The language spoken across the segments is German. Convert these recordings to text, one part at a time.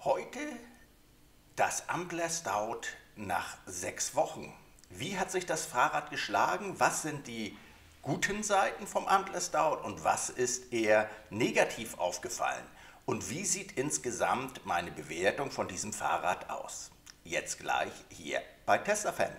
Heute das Ambler Stout nach 6 Wochen. Wie hat sich das Fahrrad geschlagen? Was sind die guten Seiten vom Ambler Stout und was ist eher negativ aufgefallen? Und wie sieht insgesamt meine Bewertung von diesem Fahrrad aus? Jetzt gleich hier bei Tester-Fan.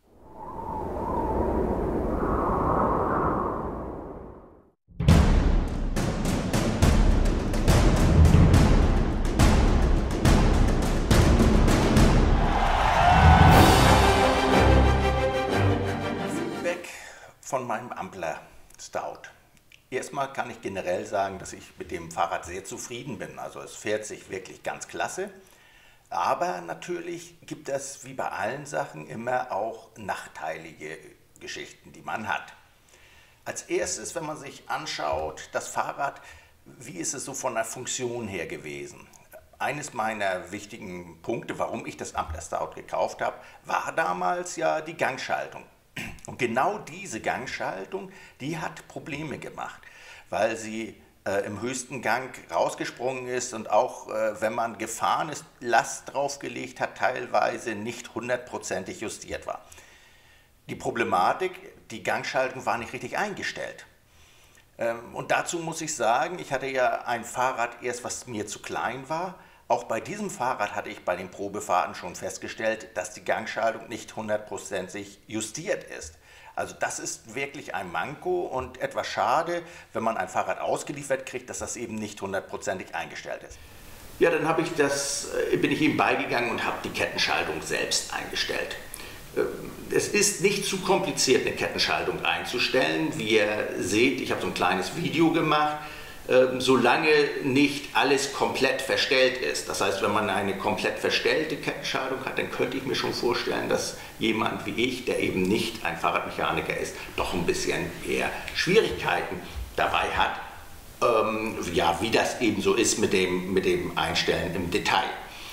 Von meinem Ambler Stout. Erstmal kann ich generell sagen, dass ich mit dem Fahrrad sehr zufrieden bin. Also es fährt sich wirklich ganz klasse. Aber natürlich gibt es wie bei allen Sachen immer auch nachteilige Geschichten, die man hat. Als erstes, wenn man sich anschaut, das Fahrrad, wie ist es so von der Funktion her gewesen? Eines meiner wichtigen Punkte, warum ich das Ambler Stout gekauft habe, war damals ja die Gangschaltung. Und genau diese Gangschaltung, die hat Probleme gemacht, weil sie im höchsten Gang rausgesprungen ist und auch wenn man gefahren ist, Last draufgelegt hat, teilweise nicht hundertprozentig justiert war. Die Problematik, die Gangschaltung war nicht richtig eingestellt. Und dazu muss ich sagen, ich hatte ja ein Fahrrad erst, was mir zu klein war. Auch bei diesem Fahrrad hatte ich bei den Probefahrten schon festgestellt, dass die Gangschaltung nicht hundertprozentig justiert ist. Also das ist wirklich ein Manko und etwas schade, wenn man ein Fahrrad ausgeliefert kriegt, dass das eben nicht hundertprozentig eingestellt ist. Ja, dann bin ich eben beigegangen und habe die Kettenschaltung selbst eingestellt. Es ist nicht zu kompliziert, eine Kettenschaltung einzustellen. Wie ihr seht, ich habe so ein kleines Video gemacht. Solange nicht alles komplett verstellt ist. Das heißt, wenn man eine komplett verstellte Kettenschaltung hat, dann könnte ich mir schon vorstellen, dass jemand wie ich, der eben nicht ein Fahrradmechaniker ist, doch ein bisschen eher Schwierigkeiten dabei hat, ja, wie das eben so ist mit dem Einstellen im Detail.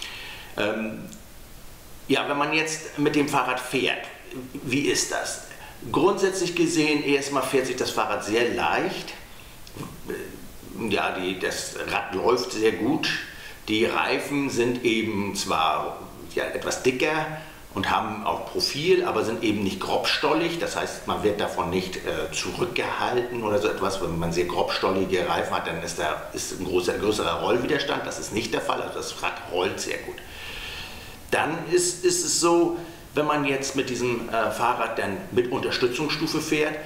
Ja, wenn man jetzt mit dem Fahrrad fährt, wie ist das? Grundsätzlich gesehen, erstmal fährt sich das Fahrrad sehr leicht. Ja, das Rad läuft sehr gut. Die Reifen sind eben zwar ja, etwas dicker und haben auch Profil, aber sind eben nicht grobstollig. Das heißt, man wird davon nicht zurückgehalten oder so etwas. Wenn man sehr grobstollige Reifen hat, dann ist ein größerer Rollwiderstand. Das ist nicht der Fall. Also das Rad rollt sehr gut. Dann ist es so, wenn man jetzt mit diesem Fahrrad dann mit Unterstützungsstufe fährt,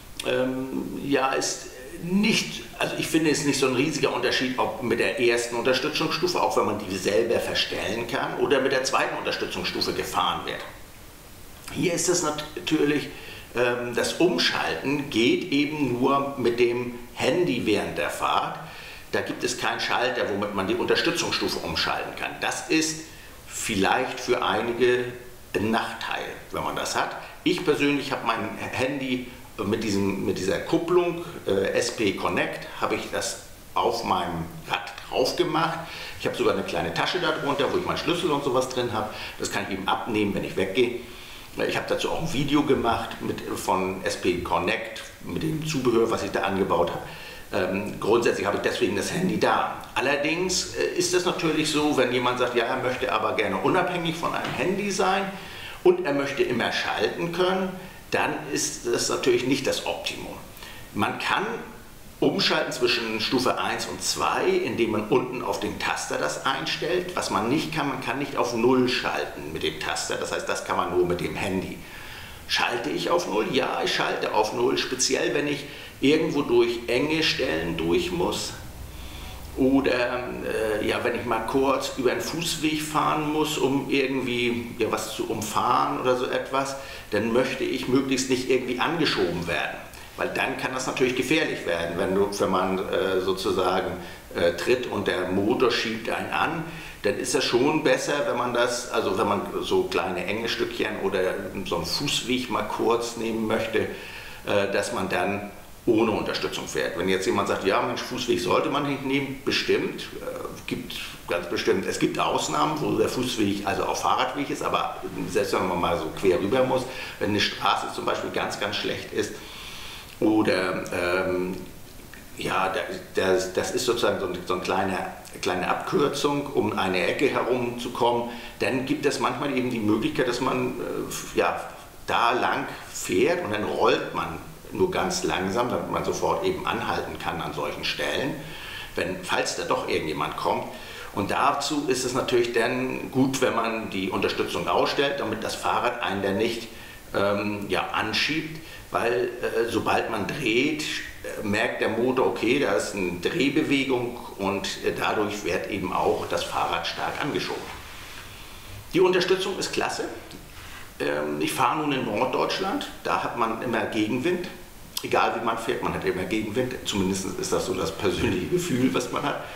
ja, also ich finde es nicht so ein riesiger Unterschied, ob mit der ersten Unterstützungsstufe, auch wenn man die selber verstellen kann, oder mit der zweiten Unterstützungsstufe gefahren wird. Hier ist es natürlich, das Umschalten geht eben nur mit dem Handy während der Fahrt. Da gibt es keinen Schalter, womit man die Unterstützungsstufe umschalten kann. Das ist vielleicht für einige ein Nachteil, wenn man das hat. Ich persönlich habe mein Handy mit dieser Kupplung SP Connect habe ich das auf meinem Rad drauf gemacht. Ich habe sogar eine kleine Tasche darunter, wo ich meinen Schlüssel und sowas drin habe. Das kann ich eben abnehmen, wenn ich weggehe. Ich habe dazu auch ein Video gemacht von SP Connect mit dem Zubehör, was ich da angebaut habe. Grundsätzlich habe ich deswegen das Handy da. Allerdings ist es natürlich so, wenn jemand sagt, ja, er möchte aber gerne unabhängig von einem Handy sein und er möchte immer schalten können, dann ist das natürlich nicht das Optimum. Man kann umschalten zwischen Stufe 1 und 2, indem man unten auf den Taster das einstellt. Was man nicht kann, man kann nicht auf 0 schalten mit dem Taster, das heißt, das kann man nur mit dem Handy. Schalte ich auf 0? Ja, ich schalte auf 0, speziell wenn ich irgendwo durch enge Stellen durch muss. Oder ja, wenn ich mal kurz über einen Fußweg fahren muss, um irgendwie ja, was zu umfahren oder so etwas, dann möchte ich möglichst nicht irgendwie angeschoben werden. Weil dann kann das natürlich gefährlich werden, wenn man sozusagen tritt und der Motor schiebt einen an. Dann ist es schon besser, wenn man wenn man so kleine enge Stückchen oder so einen Fußweg mal kurz nehmen möchte, dass man dann ohne Unterstützung fährt. Wenn jetzt jemand sagt, ja, Mensch, Fußweg sollte man nicht nehmen, bestimmt, ganz bestimmt. Es gibt Ausnahmen, wo der Fußweg also auch Fahrradweg ist, aber selbst wenn man mal so quer rüber muss, wenn eine Straße zum Beispiel ganz, ganz schlecht ist oder ja, das ist sozusagen so ein kleiner kleine Abkürzung, um eine Ecke herumzukommen, dann gibt es manchmal eben die Möglichkeit, dass man ja, da lang fährt und dann rollt man nur ganz langsam, damit man sofort eben anhalten kann an solchen Stellen, falls da doch irgendjemand kommt. Und dazu ist es natürlich dann gut, wenn man die Unterstützung ausstellt, damit das Fahrrad einen dann nicht ja, anschiebt, weil sobald man dreht, merkt der Motor, okay, da ist eine Drehbewegung und dadurch wird eben auch das Fahrrad stark angeschoben. Die Unterstützung ist klasse. Ich fahre nun in Norddeutschland, da hat man immer Gegenwind. Egal wie man fährt, man hat immer Gegenwind. Zumindest ist das so das persönliche Gefühl, was man hat.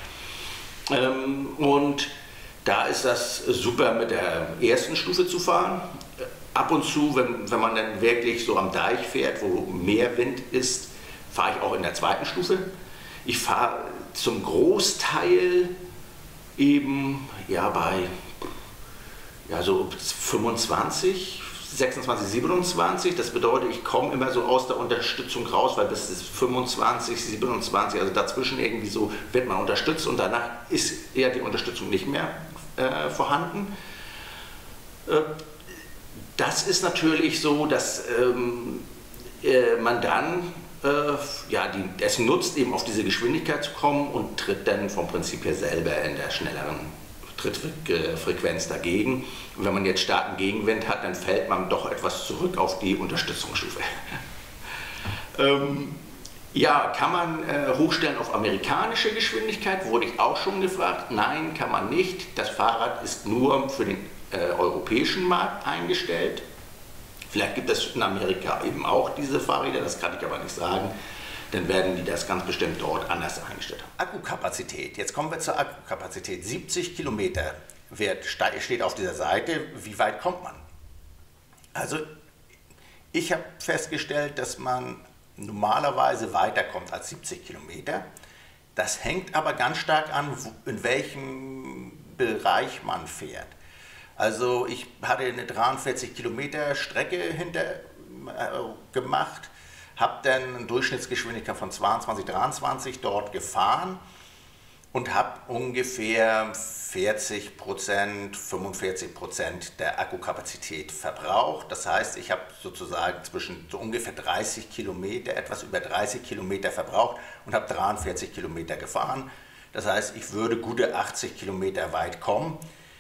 Und da ist das super mit der ersten Stufe zu fahren. Ab und zu, wenn man dann wirklich so am Deich fährt, wo mehr Wind ist, fahre ich auch in der zweiten Stufe. Ich fahre zum Großteil eben ja, bei ja, so 25, 26, 27. Das bedeutet, ich komme immer so aus der Unterstützung raus, weil bis 25, 27, also dazwischen irgendwie so wird man unterstützt und danach ist eher die Unterstützung nicht mehr vorhanden. Das ist natürlich so, dass man dann ja, es nutzt, eben auf diese Geschwindigkeit zu kommen und tritt dann vom Prinzip her selber in der schnelleren Trittfrequenz dagegen. Und wenn man jetzt starken Gegenwind hat, dann fällt man doch etwas zurück auf die Unterstützungsstufe. Ja, kann man hochstellen auf amerikanische Geschwindigkeit? Wurde ich auch schon gefragt. Nein, kann man nicht. Das Fahrrad ist nur für den europäischen Markt eingestellt. Vielleicht gibt es in Amerika eben auch diese Fahrräder, das kann ich aber nicht sagen. Dann werden die das ganz bestimmt dort anders eingestellt haben. Akkukapazität, jetzt kommen wir zur Akkukapazität. 70 Kilometer steht auf dieser Seite. Wie weit kommt man? Also ich habe festgestellt, dass man normalerweise weiterkommt als 70 Kilometer. Das hängt aber ganz stark an, in welchem Bereich man fährt. Also ich hatte eine 43 Kilometer Strecke gemacht, habe dann eine Durchschnittsgeschwindigkeit von 22, 23 dort gefahren und habe ungefähr 40%, 45% der Akkukapazität verbraucht. Das heißt, ich habe sozusagen zwischen so ungefähr 30 Kilometer, etwas über 30 Kilometer verbraucht und habe 43 Kilometer gefahren. Das heißt, ich würde gute 80 Kilometer weit kommen.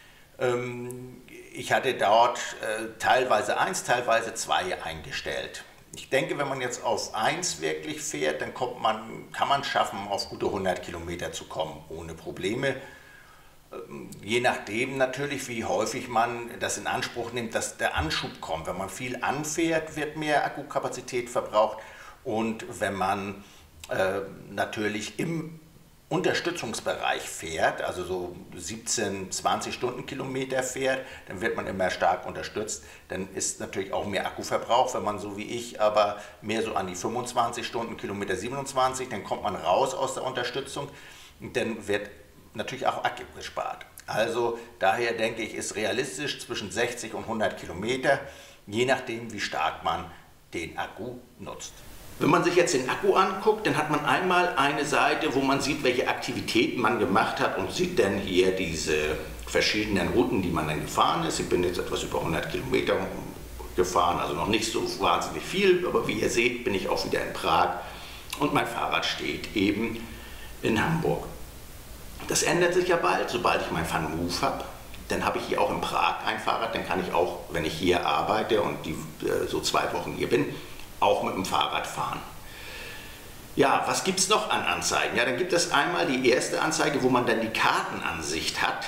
Ich hatte dort teilweise 1, teilweise 2 eingestellt. Ich denke, wenn man jetzt auf 1 wirklich fährt, dann kann man schaffen, auf gute 100 Kilometer zu kommen, ohne Probleme. Je nachdem natürlich, wie häufig man das in Anspruch nimmt, dass der Anschub kommt. Wenn man viel anfährt, wird mehr Akkukapazität verbraucht. Und wenn man natürlich im Unterstützungsbereich fährt, also so 17, 20 Stundenkilometer fährt, dann wird man immer stark unterstützt. Dann ist natürlich auch mehr Akkuverbrauch, wenn man so wie ich aber mehr so an die 25 Stundenkilometer, 27, dann kommt man raus aus der Unterstützung und dann wird natürlich auch Akku gespart. Also daher denke ich, ist realistisch zwischen 60 und 100 Kilometer, je nachdem wie stark man den Akku nutzt. Wenn man sich jetzt den Akku anguckt, dann hat man einmal eine Seite, wo man sieht, welche Aktivitäten man gemacht hat und sieht dann hier diese verschiedenen Routen, die man dann gefahren ist. Ich bin jetzt etwas über 100 Kilometer gefahren, also noch nicht so wahnsinnig viel, aber wie ihr seht, bin ich auch wieder in Prag und mein Fahrrad steht eben in Hamburg. Das ändert sich ja bald, sobald ich mein VanMoof habe. Dann habe ich hier auch in Prag ein Fahrrad, dann kann ich auch, wenn ich hier arbeite und so 2 Wochen hier bin, auch mit dem Fahrrad fahren. Ja, was gibt es noch an Anzeigen? Ja, dann gibt es einmal die erste Anzeige, wo man dann die Kartenansicht hat.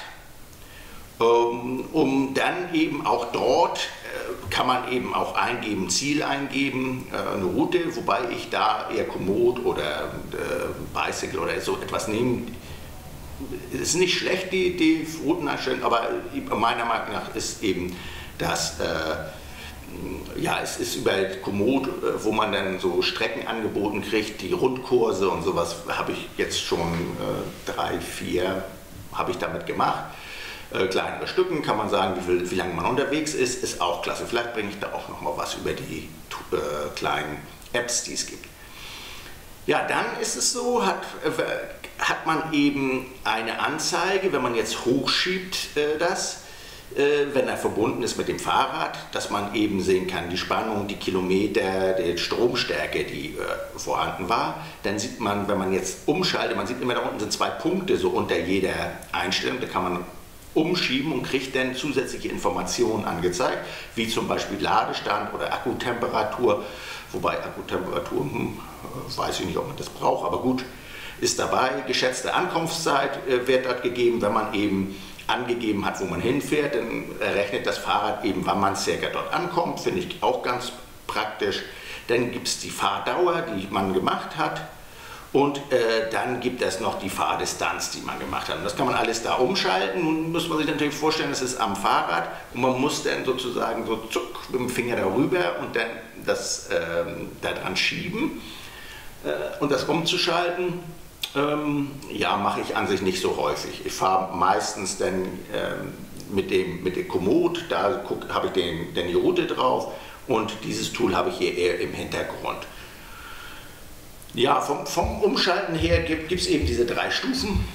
Dann eben auch dort kann man eben auch eingeben, Ziel eingeben, eine Route, wobei ich da eher Komoot oder Bicycle oder so etwas nehme. Es ist nicht schlecht, die Routeneinstellung, aber meiner Meinung nach ist eben das ja, es ist über Komoot, wo man dann so Strecken angeboten kriegt, die Rundkurse und sowas habe ich jetzt schon 3, 4 habe ich damit gemacht. Kleinere Stücken kann man sagen, wie lange man unterwegs ist, ist auch klasse. Vielleicht bringe ich da auch noch mal was über die kleinen Apps, die es gibt. Ja, dann ist es so, hat man eben eine Anzeige, wenn man jetzt hochschiebt, wenn er verbunden ist mit dem Fahrrad, dass man eben sehen kann, die Spannung, die Kilometer, die Stromstärke, die vorhanden war. Dann sieht man, wenn man jetzt umschaltet, man sieht immer, da unten sind 2 Punkte so unter jeder Einstellung, da kann man umschieben und kriegt dann zusätzliche Informationen angezeigt, wie zum Beispiel Ladestand oder Akkutemperatur, wobei Akkutemperatur, weiß ich nicht, ob man das braucht, aber gut, ist dabei. Geschätzte Ankunftszeit wird dort gegeben, wenn man eben angegeben hat, wo man hinfährt, dann rechnet das Fahrrad eben, wann man circa dort ankommt, finde ich auch ganz praktisch. Dann gibt es die Fahrdauer, die man gemacht hat, und dann gibt es noch die Fahrdistanz, die man gemacht hat. Und das kann man alles da umschalten. Nun muss man sich natürlich vorstellen, das ist am Fahrrad und man muss dann sozusagen so zuck mit dem Finger darüber und dann das da dran schieben und das umzuschalten. Ja, mache ich an sich nicht so häufig. Ich fahre meistens dann mit dem Komoot, da habe ich die Route drauf und dieses Tool habe ich hier eher im Hintergrund. Ja, vom Umschalten her gibt es eben diese 3 Stufen.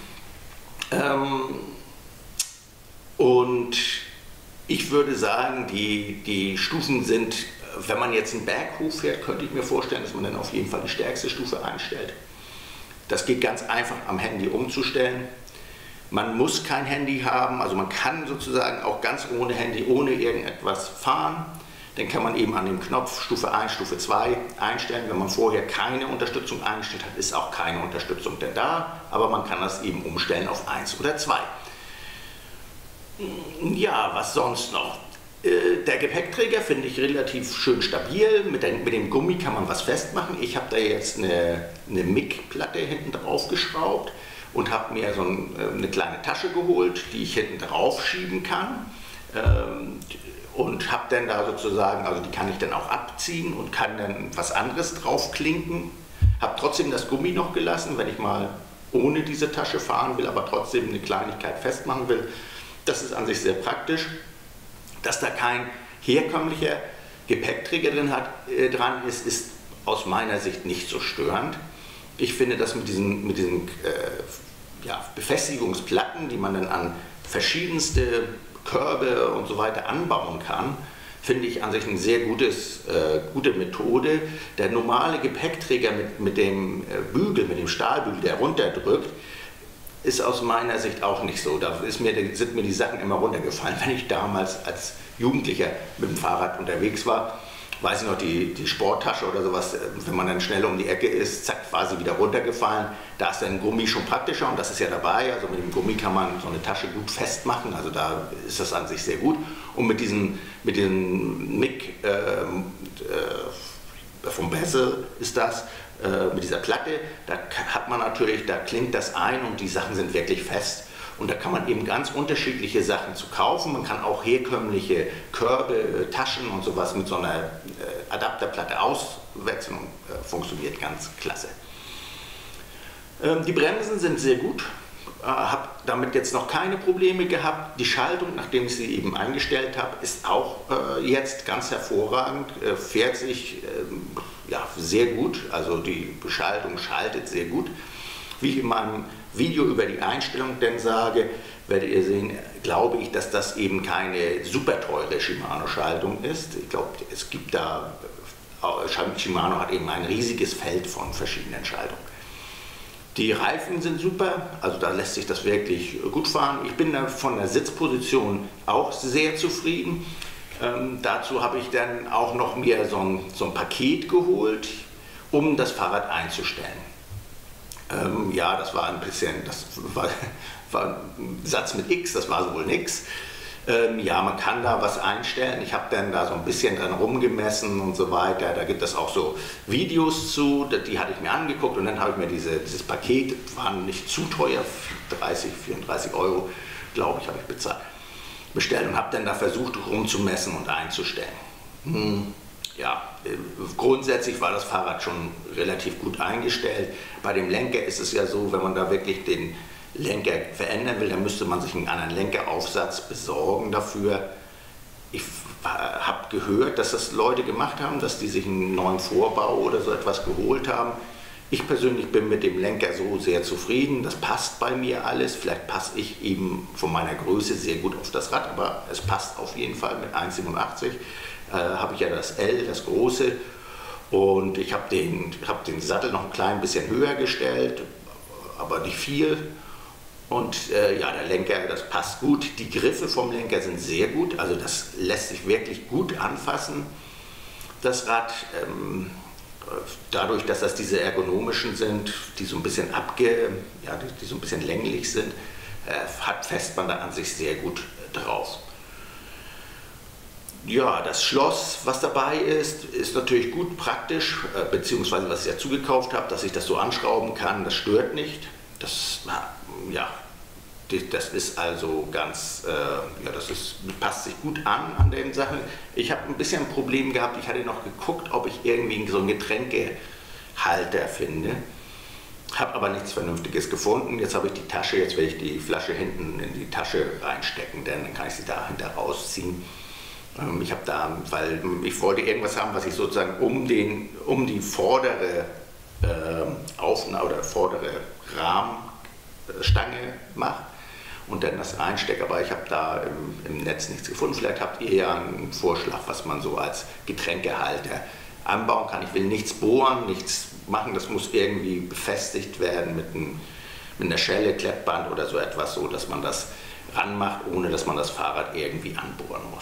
Und ich würde sagen, die Stufen sind, wenn man jetzt einen Berg hochfährt, könnte ich mir vorstellen, dass man dann auf jeden Fall die stärkste Stufe einstellt. Das geht ganz einfach am Handy umzustellen. Man muss kein Handy haben, also man kann sozusagen auch ganz ohne Handy, ohne irgendetwas fahren. Dann kann man eben an dem Knopf Stufe 1, Stufe 2 einstellen. Wenn man vorher keine Unterstützung eingestellt hat, ist auch keine Unterstützung denn da, aber man kann das eben umstellen auf 1 oder 2. Ja, was sonst noch? Der Gepäckträger finde ich relativ schön stabil. Mit dem Gummi kann man was festmachen. Ich habe da jetzt eine MIG-Platte hinten drauf geschraubt und habe mir so eine kleine Tasche geholt, die ich hinten drauf schieben kann. Und habe dann da sozusagen, also die kann ich dann auch abziehen und kann dann was anderes draufklinken. Habe trotzdem das Gummi noch gelassen, wenn ich mal ohne diese Tasche fahren will, aber trotzdem eine Kleinigkeit festmachen will. Das ist an sich sehr praktisch. Dass da kein herkömmlicher Gepäckträger dran ist, ist aus meiner Sicht nicht so störend. Ich finde das mit diesen Befestigungsplatten, die man dann an verschiedenste Körbe und so weiter anbauen kann, finde ich an sich eine sehr gute Methode. Der normale Gepäckträger mit dem Bügel, mit dem Stahlbügel, der runterdrückt, ist aus meiner Sicht auch nicht so. Da sind mir die Sachen immer runtergefallen. Wenn ich damals als Jugendlicher mit dem Fahrrad unterwegs war, weiß ich noch, die Sporttasche oder sowas, wenn man dann schnell um die Ecke ist, zack, war sie wieder runtergefallen. Da ist dann Gummi schon praktischer und das ist ja dabei. Also mit dem Gummi kann man so eine Tasche gut festmachen, also da ist das an sich sehr gut. Und mit diesem MIG vom Bessel ist das, mit dieser Platte, da hat man natürlich, da klingt das ein und die Sachen sind wirklich fest. Und da kann man eben ganz unterschiedliche Sachen zu kaufen. Man kann auch herkömmliche Körbe, Taschen und sowas mit so einer Adapterplatte auswechseln und funktioniert ganz klasse. Die Bremsen sind sehr gut. Habe damit jetzt noch keine Probleme gehabt. Die Schaltung, nachdem ich sie eben eingestellt habe, ist auch jetzt ganz hervorragend. Fährt sich sehr gut. Also die Schaltung schaltet sehr gut. Wie ich in meinem Video über die Einstellung denn sage, werdet ihr sehen, glaube ich, dass das eben keine super teure Shimano-Schaltung ist. Ich glaube, es gibt da, Shimano hat eben ein riesiges Feld von verschiedenen Schaltungen. Die Reifen sind super, also da lässt sich das wirklich gut fahren. Ich bin da von der Sitzposition auch sehr zufrieden. Dazu habe ich dann auch noch mir so ein Paket geholt, um das Fahrrad einzustellen. Ja, das war ein bisschen, das war ein Satz mit X, das war so wohl nix. Ja, man kann da was einstellen. Ich habe dann da so ein bisschen dran rumgemessen und so weiter. Da gibt es auch so Videos zu, die hatte ich mir angeguckt und dann habe ich mir dieses Paket, war nicht zu teuer, 34 Euro, glaube ich, habe ich bestellt und habe dann da versucht rumzumessen und einzustellen. Ja, grundsätzlich war das Fahrrad schon relativ gut eingestellt. Bei dem Lenker ist es ja so, wenn man da wirklich den Lenker verändern will, dann müsste man sich einen anderen Lenkeraufsatz besorgen dafür. Ich habe gehört, dass das Leute gemacht haben, dass die sich einen neuen Vorbau oder so etwas geholt haben. Ich persönlich bin mit dem Lenker so sehr zufrieden, das passt bei mir alles. Vielleicht passe ich eben von meiner Größe sehr gut auf das Rad, aber es passt auf jeden Fall mit 1,87. Habe ich ja das L, das große, und ich habe den Sattel noch ein klein bisschen höher gestellt, aber nicht viel. Und ja, der Lenker, das passt gut. Die Griffe vom Lenker sind sehr gut, also das lässt sich wirklich gut anfassen, das Rad. Dadurch, dass das diese ergonomischen sind, die so ein bisschen die so ein bisschen länglich sind, fässt man da an sich sehr gut drauf. Ja, das Schloss, was dabei ist natürlich gut praktisch, beziehungsweise was ich dazu gekauft habe, dass ich das so anschrauben kann, das stört nicht. Das ist also ganz, passt sich gut an den Sachen. Ich habe ein bisschen ein Problem gehabt, ich hatte noch geguckt, ob ich irgendwie so einen Getränkehalter finde. Habe aber nichts Vernünftiges gefunden. Jetzt habe ich die Tasche, jetzt werde ich die Flasche hinten in die Tasche reinstecken, denn dann kann ich sie dahinter rausziehen. Ich habe da, weil ich wollte irgendwas haben, was ich sozusagen um die vordere vordere Rahmenstange mache und dann das einstecke, aber ich habe da im Netz nichts gefunden. Vielleicht habt ihr ja einen Vorschlag, was man so als Getränkehalter anbauen kann. Ich will nichts bohren, nichts machen, das muss irgendwie befestigt werden mit einer Schelle, Klettband oder so etwas, so dass man das ranmacht, ohne dass man das Fahrrad irgendwie anbohren muss.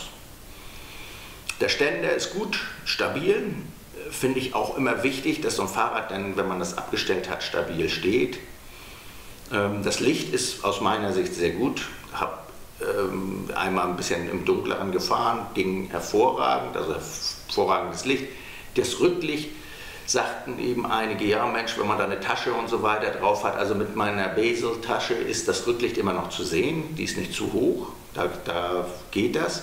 Der Ständer ist gut, stabil, finde ich auch immer wichtig, dass so ein Fahrrad dann, wenn man das abgestellt hat, stabil steht. Das Licht ist aus meiner Sicht sehr gut. Habe einmal ein bisschen im Dunkleren gefahren, ging hervorragend, also hervorragendes Licht. Das Rücklicht sagten eben einige, ja Mensch, wenn man da eine Tasche und so weiter drauf hat, also mit meiner Bezel-Tasche ist das Rücklicht immer noch zu sehen, die ist nicht zu hoch, da geht das.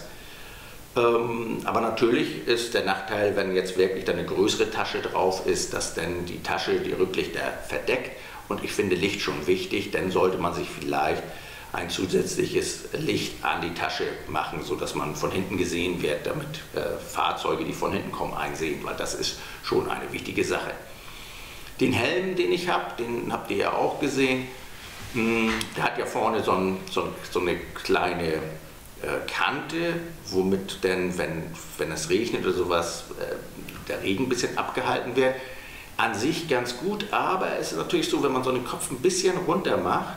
Aber natürlich ist der Nachteil, wenn jetzt wirklich eine größere Tasche drauf ist, dass dann die Tasche die Rücklichter verdeckt. Und ich finde Licht schon wichtig, dann sollte man sich vielleicht ein zusätzliches Licht an die Tasche machen, sodass man von hinten gesehen wird, damit Fahrzeuge, die von hinten kommen, einsehen, weil das ist schon eine wichtige Sache. Den Helm, den ich habe, den habt ihr ja auch gesehen, der hat ja vorne so eine kleine Kante, womit denn, wenn es regnet oder sowas, der Regen ein bisschen abgehalten wird. An sich ganz gut, aber es ist natürlich so, wenn man so den Kopf ein bisschen runter macht,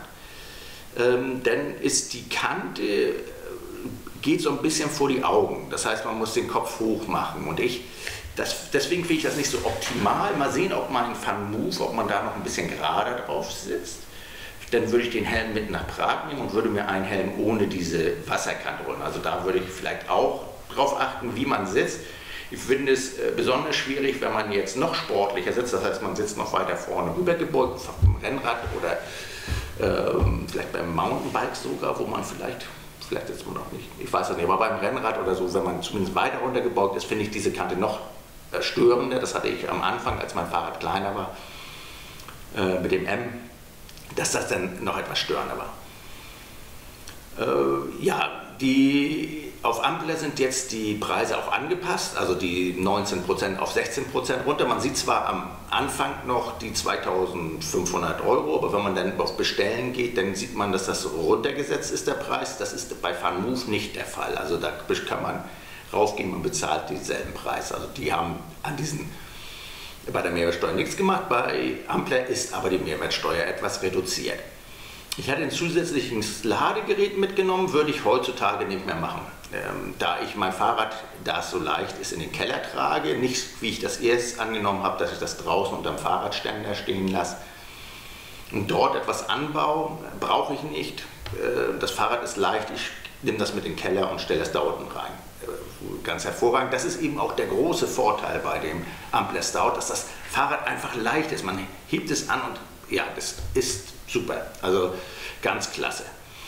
dann ist die Kante, geht so ein bisschen vor die Augen. Das heißt, man muss den Kopf hoch machen. Und deswegen finde ich das nicht so optimal. Mal sehen, ob mein VanMoof, ob man da noch ein bisschen gerader drauf sitzt. Dann würde ich den Helm mit nach Prag nehmen und würde mir einen Helm ohne diese Wasserkante holen. Also da würde ich vielleicht auch drauf achten, wie man sitzt. Ich finde es besonders schwierig, wenn man jetzt noch sportlicher sitzt, das heißt, man sitzt noch weiter vorne rübergebeugt, auf dem Rennrad oder vielleicht beim Mountainbike sogar, wo man vielleicht sitzt man noch nicht, ich weiß es nicht, aber beim Rennrad oder so, wenn man zumindest weiter runtergebeugt ist, finde ich diese Kante noch störender. Das hatte ich am Anfang, als mein Fahrrad kleiner war, mit dem M, dass das dann noch etwas störender war. Auf Ampler sind jetzt die Preise auch angepasst, also die 19% auf 16% runter. Man sieht zwar am Anfang noch die 2.500 €, aber wenn man dann auf Bestellen geht, dann sieht man, dass das runtergesetzt ist, der Preis. Das ist bei VanMoof nicht der Fall. Also da kann man raufgehen und bezahlt denselben Preis. Also die haben bei der Mehrwertsteuer nichts gemacht, bei Ampler ist aber die Mehrwertsteuer etwas reduziert. Ich hatte ein zusätzliches Ladegerät mitgenommen, würde ich heutzutage nicht mehr machen. Da ich mein Fahrrad, da es so leicht ist, in den Keller trage, nicht wie ich das erst angenommen habe, dass ich das draußen unterm Fahrradständer stehen lasse und dort etwas anbaue, brauche ich nicht. Das Fahrrad ist leicht, ich nehme das mit in den Keller und stelle das da unten rein. Ganz hervorragend. Das ist eben auch der große Vorteil bei dem Ampler Stout, dass das Fahrrad einfach leicht ist. Man hebt es an und ja, das ist super. Also ganz klasse.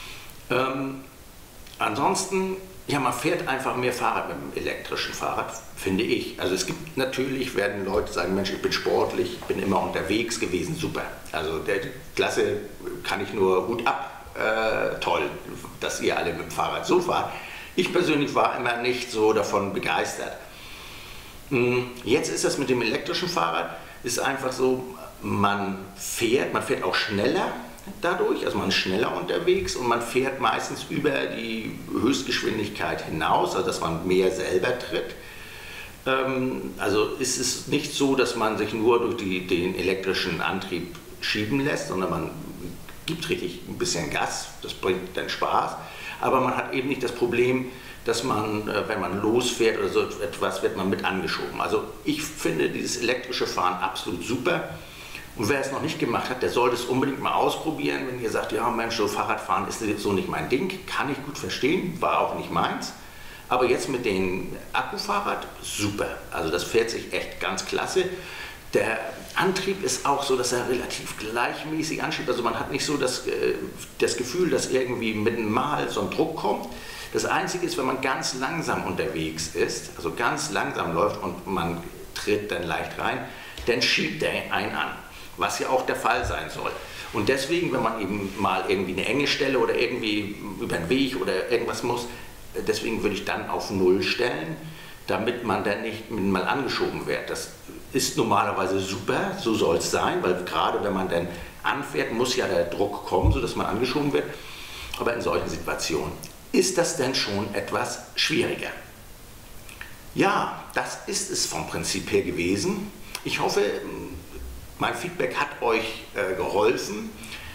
Ansonsten, ja, man fährt einfach mehr Fahrrad mit dem elektrischen Fahrrad, finde ich. Also es gibt natürlich, werden Leute sagen, Mensch, ich bin sportlich, ich bin immer unterwegs gewesen, super. Also der Klasse kann ich nur Hut ab, toll, dass ihr alle mit dem Fahrrad so fahrt. Ich persönlich war immer nicht so davon begeistert. Jetzt ist das mit dem elektrischen Fahrrad, ist einfach so, man fährt auch schneller dadurch, also man ist schneller unterwegs und man fährt meistens über die Höchstgeschwindigkeit hinaus, also dass man mehr selber tritt. Also ist es nicht so, dass man sich nur durch den elektrischen Antrieb schieben lässt, sondern man gibt richtig ein bisschen Gas, das bringt dann Spaß, aber man hat eben nicht das Problem, dass man, wenn man losfährt oder so etwas, wird man mit angeschoben. Also ich finde dieses elektrische Fahren absolut super. Und wer es noch nicht gemacht hat, der sollte es unbedingt mal ausprobieren. Wenn ihr sagt, ja Mensch, so Fahrradfahren ist jetzt so nicht mein Ding, kann ich gut verstehen, war auch nicht meins. Aber jetzt mit dem Akkufahrrad, super. Also das fährt sich echt ganz klasse. Der Antrieb ist auch so, dass er relativ gleichmäßig anschiebt. Also man hat nicht so das Gefühl, dass irgendwie mit einem Mal so ein Druck kommt. Das Einzige ist, wenn man ganz langsam unterwegs ist, also ganz langsam läuft und man tritt dann leicht rein, dann schiebt er einen an, was ja auch der Fall sein soll. Und deswegen, wenn man eben mal irgendwie eine enge Stelle oder irgendwie über den Weg oder irgendwas muss, deswegen würde ich dann auf 0 stellen, damit man dann nicht mal angeschoben wird. Das ist normalerweise super, so soll es sein, weil gerade wenn man dann anfährt, muss ja der Druck kommen, sodass man angeschoben wird. Aber in solchen Situationen ist das denn schon etwas schwieriger. Ja, das ist es vom Prinzip her gewesen. Ich hoffe, mein Feedback hat euch geholfen.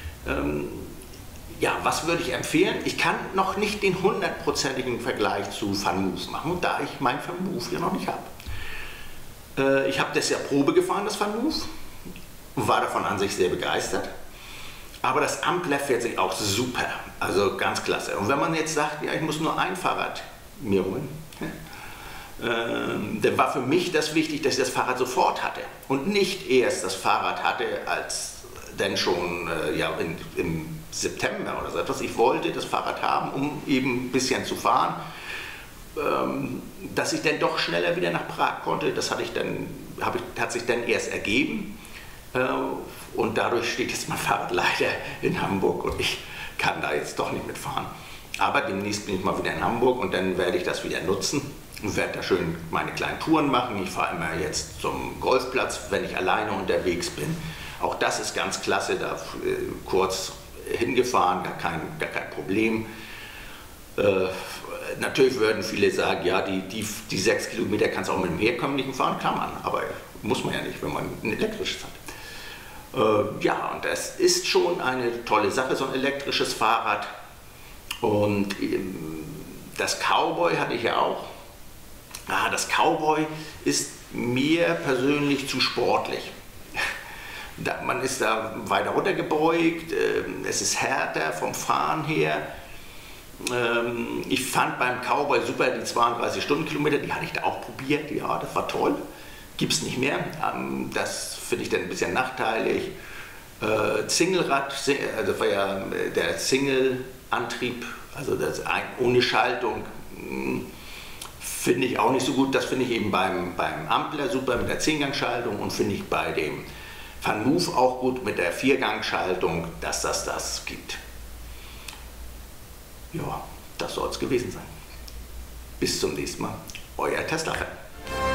Ja, was würde ich empfehlen? Ich kann noch nicht den 100%igen Vergleich zu VanMoof machen, da ich mein VanMoof ja noch nicht habe. Ich habe das ja Probe gefahren, das VanMoof, war davon an sich sehr begeistert. Aber das Ampler fährt sich auch super, also ganz klasse. Und wenn man jetzt sagt, ja, ich muss nur ein Fahrrad mir holen, dann war für mich das wichtig, dass ich das Fahrrad sofort hatte und nicht erst das Fahrrad hatte, als dann schon ja, im September oder so etwas. Ich wollte das Fahrrad haben, um eben ein bisschen zu fahren, dass ich dann doch schneller wieder nach Prag konnte. Das hat sich dann erst ergeben. Und dadurch steht jetzt mein Fahrrad leider in Hamburg und ich kann da jetzt doch nicht mitfahren. Aber demnächst bin ich mal wieder in Hamburg und dann werde ich das wieder nutzen und werde da schön meine kleinen Touren machen. Ich fahre immer jetzt zum Golfplatz, wenn ich alleine unterwegs bin. Auch das ist ganz klasse, da kurz hingefahren, gar kein Problem. Natürlich würden viele sagen, ja, die 6 Kilometer kannst du auch mit dem herkömmlichen fahren, kann man, aber muss man ja nicht, wenn man ein elektrisches hat. Ja, und das ist schon eine tolle Sache, so ein elektrisches Fahrrad. Und das Cowboy hatte ich ja auch. Das Cowboy ist mir persönlich zu sportlich. Man ist da weiter runtergebeugt, es ist härter vom Fahren her. Ich fand beim Cowboy super die 32 Stundenkilometer, die hatte ich da auch probiert, ja, das war toll. Gibt es nicht mehr, das finde ich dann ein bisschen nachteilig. Singlrad, also war ja der Single-Antrieb, also das ohne Schaltung, finde ich auch nicht so gut. Das finde ich eben beim Ampler super mit der 10-Gang-Schaltung und finde ich bei dem VanMoof auch gut mit der 4-Gang-Schaltung, dass das gibt. Ja, das soll es gewesen sein. Bis zum nächsten Mal, euer Tesla-Fan.